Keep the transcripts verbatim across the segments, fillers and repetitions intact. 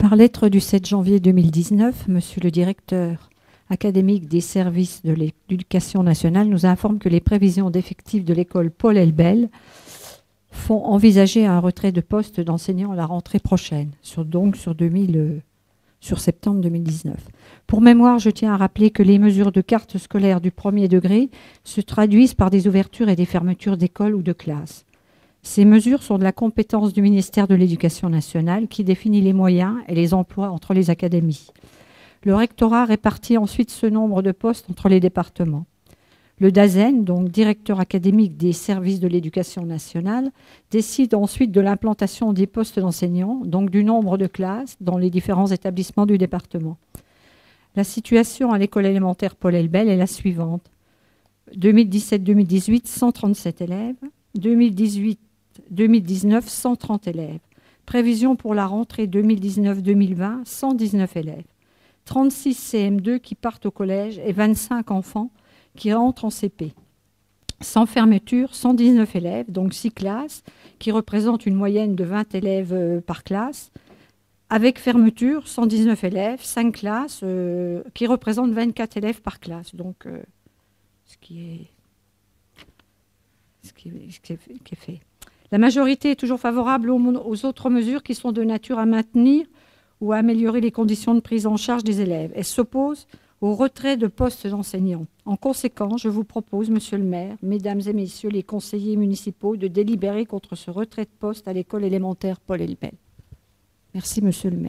Par lettre du sept janvier deux mille dix-neuf, Monsieur le directeur académique des services de l'éducation nationale nous informe que les prévisions d'effectifs de l'école Paul Elbel font envisager un retrait de postes d'enseignants à la rentrée prochaine, sur, donc sur, deux mille, euh, sur septembre deux mille dix-neuf. Pour mémoire, je tiens à rappeler que les mesures de carte scolaire du premier degré se traduisent par des ouvertures et des fermetures d'écoles ou de classes. Ces mesures sont de la compétence du ministère de l'Éducation nationale qui définit les moyens et les emplois entre les académies. Le rectorat répartit ensuite ce nombre de postes entre les départements. Le DAZEN, donc directeur académique des services de l'éducation nationale, décide ensuite de l'implantation des postes d'enseignants, donc du nombre de classes dans les différents établissements du département. La situation à l'école élémentaire Paul Elbel est la suivante. deux mille dix-sept deux mille dix-huit, cent trente-sept élèves. deux mille dix-huit deux mille dix-neuf, cent trente élèves. Prévision pour la rentrée deux mille dix-neuf deux mille vingt, cent dix-neuf élèves. trente-six C M deux qui partent au collège et vingt-cinq enfants qui rentrent en C P. Sans fermeture, cent dix-neuf élèves, donc six classes, qui représentent une moyenne de vingt élèves par classe. Avec fermeture, cent dix-neuf élèves, cinq classes, euh, qui représentent vingt-quatre élèves par classe. Donc, euh, ce, qui est, ce, qui est, ce qui est, qui est fait. La majorité est toujours favorable aux, aux autres mesures qui sont de nature à maintenir ou à améliorer les conditions de prise en charge des élèves. Elle s'oppose au retrait de postes d'enseignants. En conséquence, je vous propose, Monsieur le maire, Mesdames et Messieurs les conseillers municipaux, de délibérer contre ce retrait de poste à l'école élémentaire Paul Elbel. Merci, Monsieur le maire.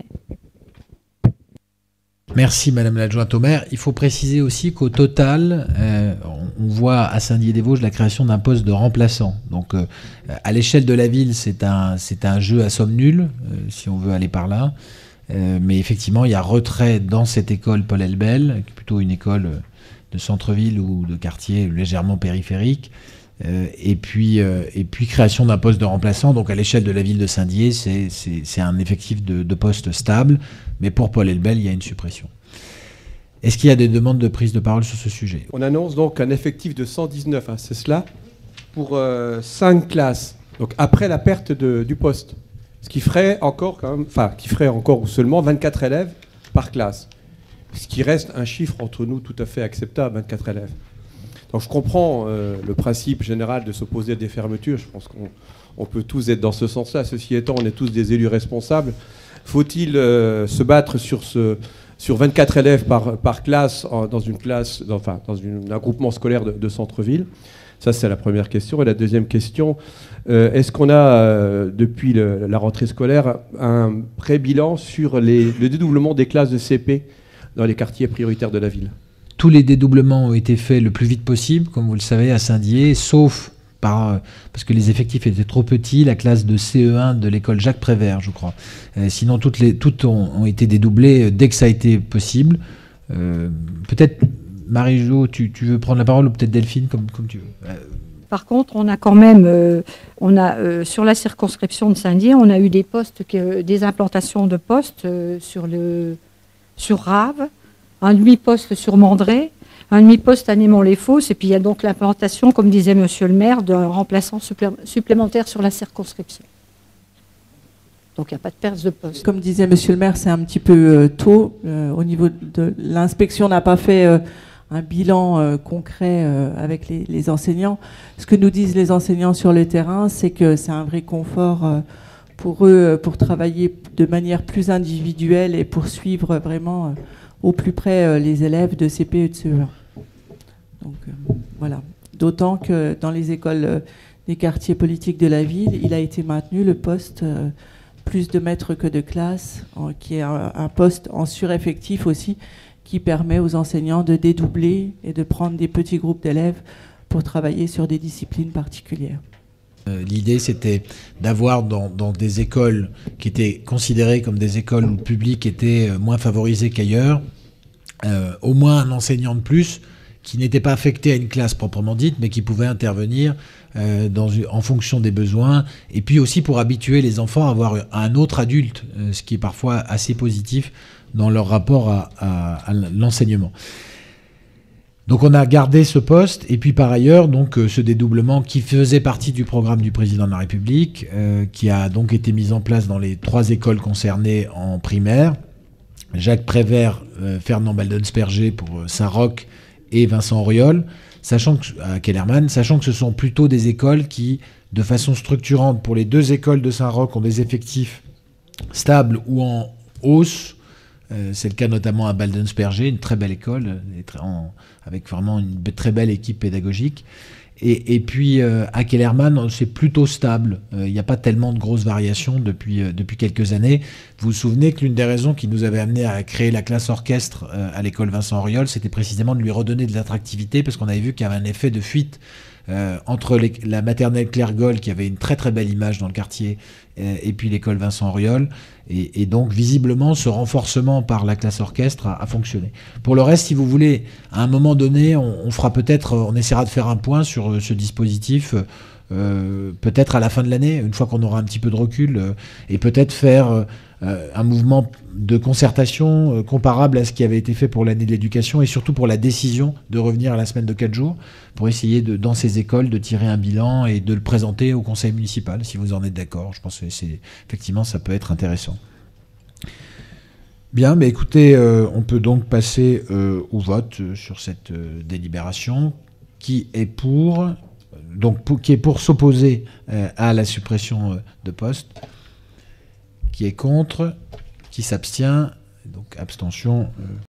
Merci, Madame l'adjointe au maire. Il faut préciser aussi qu'au total, euh, on voit à Saint-Dié-des-Vosges la création d'un poste de remplaçant. Donc, euh, à l'échelle de la ville, c'est un, c'est un jeu à somme nulle, euh, si on veut aller par là. Euh, mais effectivement, il y a retrait dans cette école Paul Elbel, qui est plutôt une école de centre-ville ou de quartier légèrement périphérique. Euh, et, puis, euh, et puis création d'un poste de remplaçant. Donc à l'échelle de la ville de Saint-Dié, c'est, c'est, c'est un effectif de, de poste stable. Mais pour Paul Elbel, il y a une suppression. Est-ce qu'il y a des demandes de prise de parole sur ce sujet? On annonce donc un effectif de cent dix-neuf, hein, c'est cela, pour euh, cinq classes. Donc après la perte de, du poste. Ce qui ferait encore quand même, enfin, qui ferait encore ou seulement vingt-quatre élèves par classe. Ce qui reste un chiffre entre nous tout à fait acceptable, vingt-quatre élèves. Donc je comprends euh, le principe général de s'opposer à des fermetures. Je pense qu'on on peut tous être dans ce sens-là. Ceci étant, on est tous des élus responsables. Faut-il euh, se battre sur, ce, sur vingt-quatre élèves par, par classe en, dans une classe, dans, enfin, dans une, un groupement scolaire de, de centre-ville? Ça, c'est la première question. Et la deuxième question, euh, est-ce qu'on a, euh, depuis le, la rentrée scolaire, un pré-bilan sur les, le dédoublement des classes de C P dans les quartiers prioritaires de la ville? Tous les dédoublements ont été faits le plus vite possible, comme vous le savez, à Saint-Dié, sauf par, parce que les effectifs étaient trop petits, la classe de C E un de l'école Jacques Prévert, je crois. Euh, sinon, toutes, les, toutes ont, ont été dédoublées dès que ça a été possible. Euh, peut-être... Marie-Jo, tu, tu veux prendre la parole ou peut-être Delphine, comme, comme tu veux. Par contre, on a quand même, euh, on a, euh, sur la circonscription de Saint-Dié, on a eu des postes, que, des implantations de postes euh, sur, le, sur Rave, un demi-poste sur Mandré, un demi-poste à Némont-les-Fosses, et puis il y a donc l'implantation, comme disait Monsieur le maire, d'un remplaçant supplé- supplémentaire sur la circonscription. Donc il n'y a pas de perte de poste. Comme disait Monsieur le maire, c'est un petit peu euh, tôt. Euh, au niveau de l'inspection, n'a pas fait euh, un bilan euh, concret euh, avec les, les enseignants. Ce que nous disent les enseignants sur le terrain, c'est que c'est un vrai confort euh, pour eux, pour travailler de manière plus individuelle et pour suivre vraiment euh, au plus près euh, les élèves de C P et de C E un. Donc euh, voilà. D'autant que dans les écoles euh, des quartiers politiques de la ville, il a été maintenu le poste euh, plus de maîtres que de classe, euh, qui est un, un poste en sureffectif aussi, qui permet aux enseignants de dédoubler et de prendre des petits groupes d'élèves pour travailler sur des disciplines particulières. Euh, l'idée, c'était d'avoir dans, dans des écoles qui étaient considérées comme des écoles où le public était moins favorisé qu'ailleurs, euh, au moins un enseignant de plus qui n'était pas affecté à une classe proprement dite, mais qui pouvait intervenir euh, dans, en fonction des besoins, et puis aussi pour habituer les enfants à avoir un autre adulte, euh, ce qui est parfois assez positif dans leur rapport à, à, à l'enseignement. Donc on a gardé ce poste, et puis par ailleurs, donc, euh, ce dédoublement qui faisait partie du programme du président de la République, euh, qui a donc été mis en place dans les trois écoles concernées en primaire. Jacques Prévert, euh, Fernand Baldensperger pour euh, Saint-Roch et Vincent Auriol, sachant que, à Kellermann, sachant que ce sont plutôt des écoles qui, de façon structurante, pour les deux écoles de Saint-Roch, ont des effectifs stables ou en hausse. Euh, c'est le cas notamment à Baldensperger, une très belle école, en, avec vraiment une très belle équipe pédagogique. Et, et puis euh, à Kellermann, c'est plutôt stable. Il euh, n'y a pas tellement de grosses variations depuis, euh, depuis quelques années. Vous vous souvenez que l'une des raisons qui nous avait amené à créer la classe orchestre euh, à l'école Vincent Auriol, c'était précisément de lui redonner de l'attractivité, parce qu'on avait vu qu'il y avait un effet de fuite euh, entre les, la maternelle Claire Goll, qui avait une très très belle image dans le quartier, euh, et puis l'école Vincent Auriol. Et, et donc, visiblement, ce renforcement par la classe orchestre a, a fonctionné. Pour le reste, si vous voulez, à un moment donné, on, on fera peut-être, on essaiera de faire un point sur euh, ce dispositif, euh, peut-être à la fin de l'année, une fois qu'on aura un petit peu de recul, euh, et peut-être faire euh, un mouvement de concertation euh, comparable à ce qui avait été fait pour l'année de l'éducation, et surtout pour la décision de revenir à la semaine de quatre jours, pour essayer, de, dans ces écoles, de tirer un bilan et de le présenter au conseil municipal, si vous en êtes d'accord. Je pense que c'est, effectivement, ça peut être intéressant. Bien, mais écoutez, euh, on peut donc passer euh, au vote euh, sur cette euh, délibération. Qui est pour, donc pour, qui est pour s'opposer euh, à la suppression euh, de postes, qui est contre, qui s'abstient, donc abstention. Euh,